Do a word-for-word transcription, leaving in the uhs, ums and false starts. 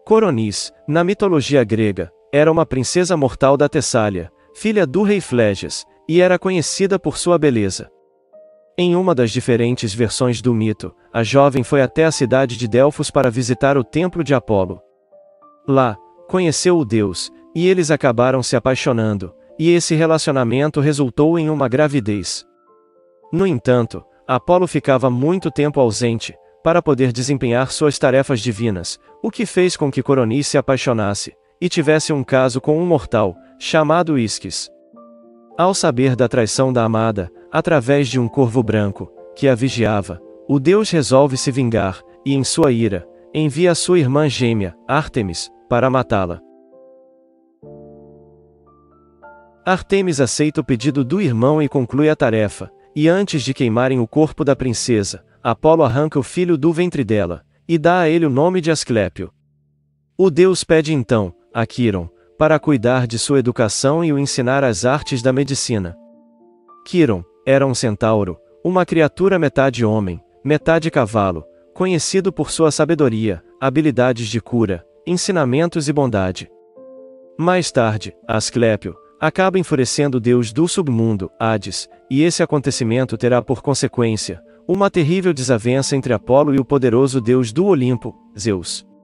Coronis, na mitologia grega, era uma princesa mortal da Tessália, filha do rei Flégias, e era conhecida por sua beleza. Em uma das diferentes versões do mito, a jovem foi até a cidade de Delfos para visitar o templo de Apolo. Lá, conheceu o deus, e eles acabaram se apaixonando, e esse relacionamento resultou em uma gravidez. No entanto, Apolo ficava muito tempo ausente, para poder desempenhar suas tarefas divinas, o que fez com que Coronis se apaixonasse, e tivesse um caso com um mortal, chamado Isques. Ao saber da traição da amada, através de um corvo branco, que a vigiava, o deus resolve se vingar, e em sua ira, envia a sua irmã gêmea, Ártemis, para matá-la. Ártemis aceita o pedido do irmão e conclui a tarefa, e antes de queimarem o corpo da princesa, Apolo arranca o filho do ventre dela, e dá a ele o nome de Asclépio. O deus pede então, a Quiron, para cuidar de sua educação e o ensinar as artes da medicina. Quiron era um centauro, uma criatura metade homem, metade cavalo, conhecido por sua sabedoria, habilidades de cura, ensinamentos e bondade. Mais tarde, Asclépio acaba enfurecendo o deus do submundo, Hades, e esse acontecimento terá por consequência uma terrível desavença entre Apolo e o poderoso deus do Olimpo, Zeus.